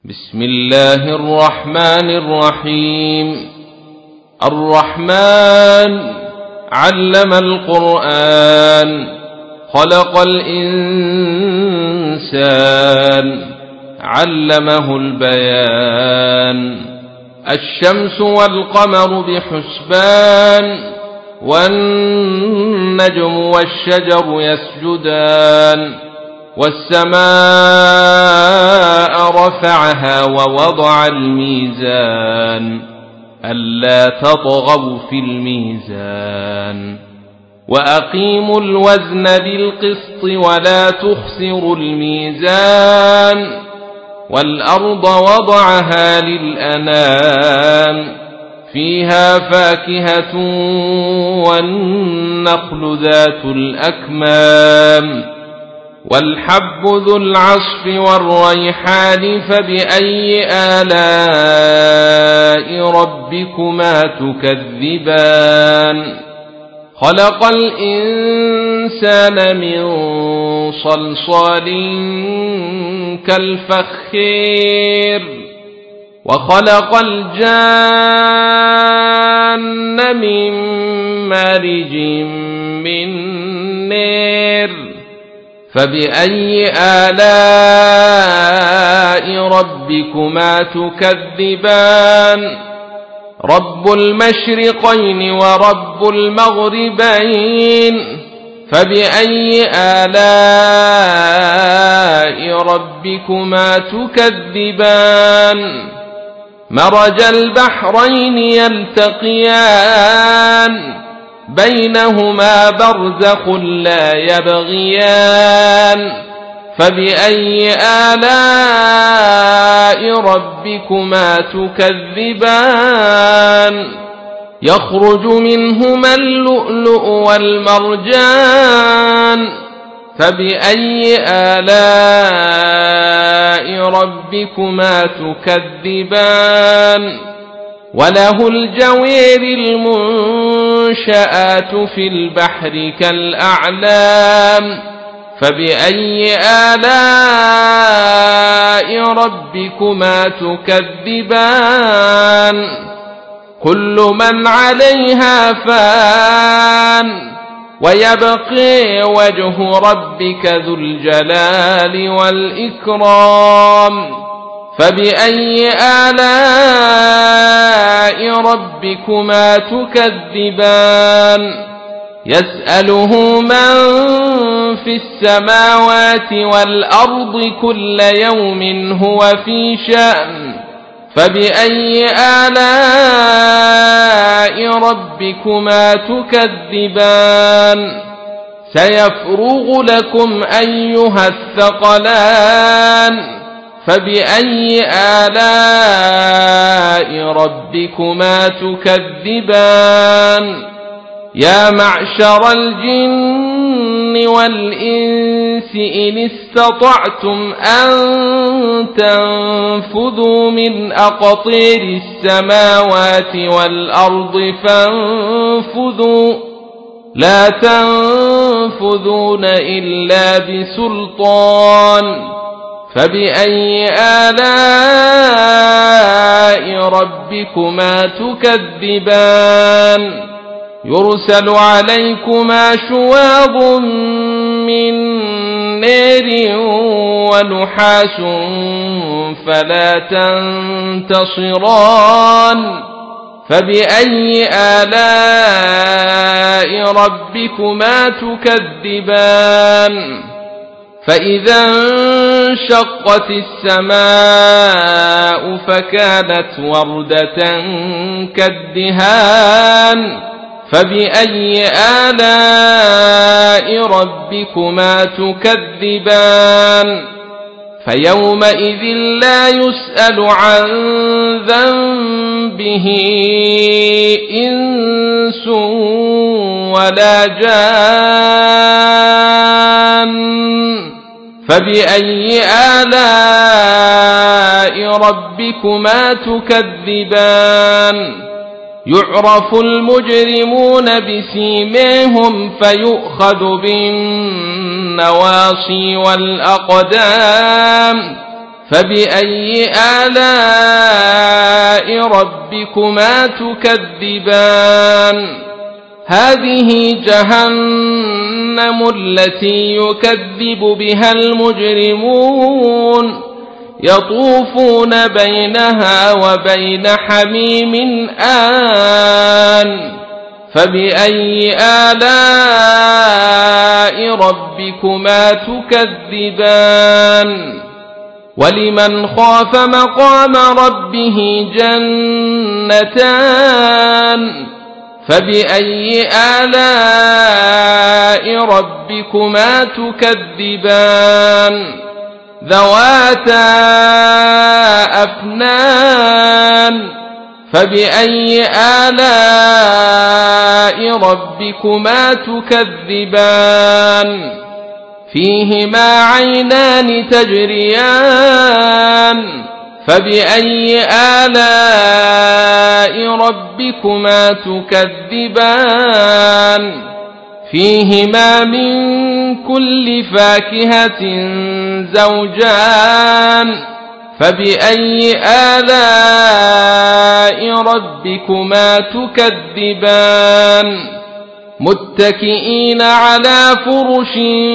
بسم الله الرحمن الرحيم. الرحمن علم القرآن، خلق الإنسان، علمه البيان. الشمس والقمر بحسبان، والنجم والشجر يسجدان، والسماء رفعها ووضع الميزان ألا تطغوا في الميزان، وأقيموا الوزن بالقسط ولا تخسروا الميزان، والأرض وضعها للأنام، فيها فاكهة والنخل ذات الأكمام، والحب ذو العصف والريحان، فبأي آلاء ربكما تكذبان؟ خلق الإنسان من صلصال كالفخير، وخلق الجان من مارج من نار، فبأي آلاء ربكما تكذبان؟ رب المشرقين ورب المغربين، فبأي آلاء ربكما تكذبان؟ مرج البحرين يلتقيان، بينهما برزخ لا يبغيان، فبأي آلاء ربكما تكذبان؟ يخرج منهما اللؤلؤ والمرجان، فبأي آلاء ربكما تكذبان؟ وله الجوير المنشآت في البحر كالأعلام، فبأي آلاء ربكما تكذبان؟ كل من عليها فان، ويبقي وجه ربك ذو الجلال والإكرام، فبأي آلاء ربكما تكذبان؟ يسأله من في السماوات والأرض كل يوم هو في شأن، فبأي آلاء ربكما تكذبان؟ سيفرغ لكم أيها الثقلان، فبأي آلاء ربكما تكذبان؟ يا معشر الجن والإنس إن استطعتم أن تنفذوا من أقطير السماوات والأرض فانفذوا، لا تنفذون إلا بسلطان، فبأي آلاء ربكما تكذبان؟ يرسل عليكما شواظ من نار ونحاس فلا تنتصران، فبأي آلاء ربكما تكذبان؟ فإذا انشقت السماء فكانت وردة كالدهان، فبأي آلاء ربكما تكذبان؟ فيومئذ لا يسأل عن ذنبه إنس ولا جان، فبأي آلاء ربكما تكذبان؟ يعرف المجرمون بسيماهم فيؤخذ بالنواصي والأقدام فبأي آلاء ربكما تكذبان هذه جهنم التي يكذب بها المجرمون يطوفون بينها وبين حميم آن فبأي آلاء ربكما تكذبان ولمن خاف مقام ربه جنتان فبأي آلاء ربكما تكذبان ذواتا أفنان فبأي آلاء ربكما تكذبان فيهما عينان تجريان فبأي آلاء ربكما تكذبان فيهما من كل فاكهة زوجان فبأي آلاء ربكما تكذبان متكئين على فرش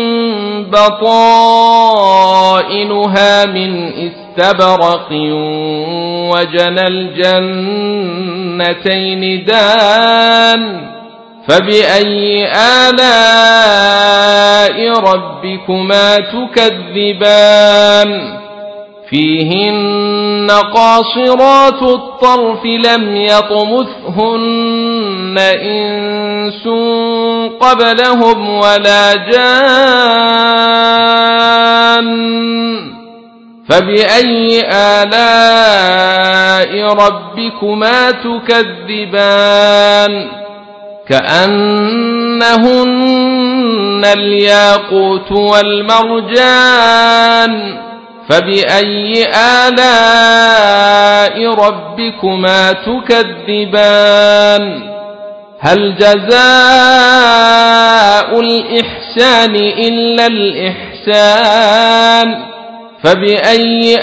بطائنها من استبرق وجنى الجنتين دان فبأي آلاء ربكما تكذبان فيهن قاصرات الطرف لم يطمثهن إنس قبلهم ولا جان فبأي آلاء ربكما تكذبان كأنهن الياقوت والمرجان فبأي آلاء ربكما تكذبان هل جزاء الإحسان إلا الإحسان فبأي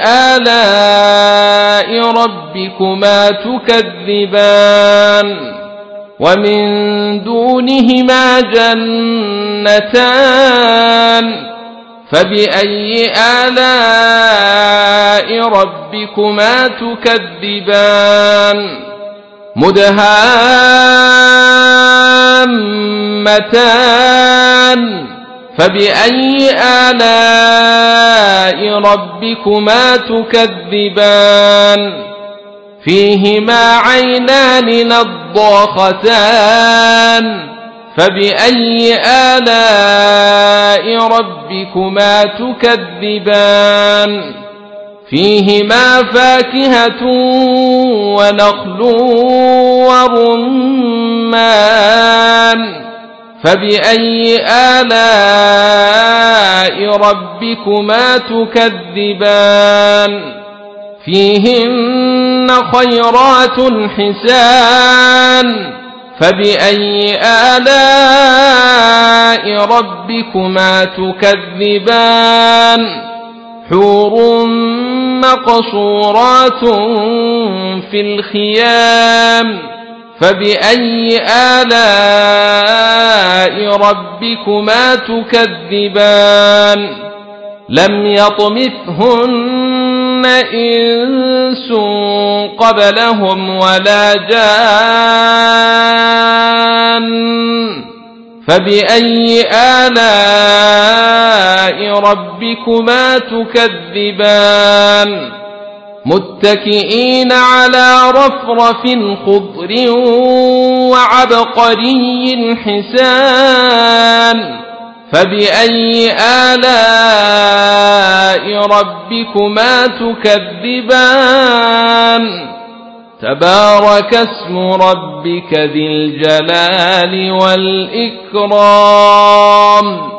آلاء ربكما تكذبان ومن دونهما جنتان فبأي آلاء ربكما تكذبان مدهامتان فبأي آلاء ربكما تكذبان فيهما عينان نضاختان فبأي آلاء ربكما تكذبان فيهما فاكهة ونخل ورمان فبأي آلاء ربكما تكذبان فيهن خيرات حسان فبأي آلاء ربكما تكذبان حور مقصورات في الخيام فبأي آلاء ربكما تكذبان لم يطمثهن إنس قبلهم ولا جان فبأي آلاء ربكما تكذبان متكئين على رفرف خضر وعبقري حسان فبأي آلاء ربكما تكذبان تبارك اسم ربك ذي الجلال والإكرام